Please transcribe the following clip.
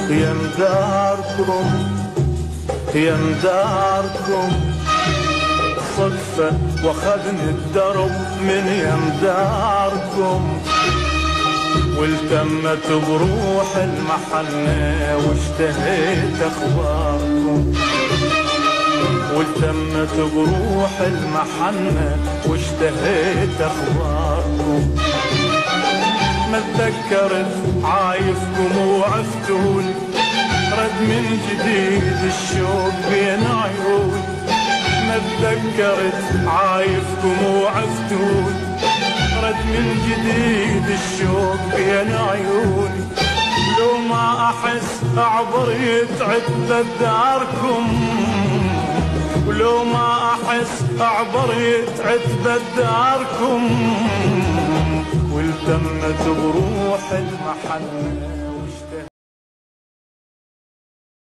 يا مداركم يا مداركم صدفة واخذني الدرب من يا مداركم، والتمت بروح المحنة واشتهيت اخباركم، والتمت بروح المحنة واشتهيت اخباركم. ما تذكرت عايفكم وعفتوني، رد من جديد الشوق بين عيوني. ما تذكرت عايفكم وعفتوني، رد من جديد الشوق بين عيوني. لو ما احس اعبر يتعب داركم، ولو ما احس اعبر يتعب داركم، والتمت بروح المحنة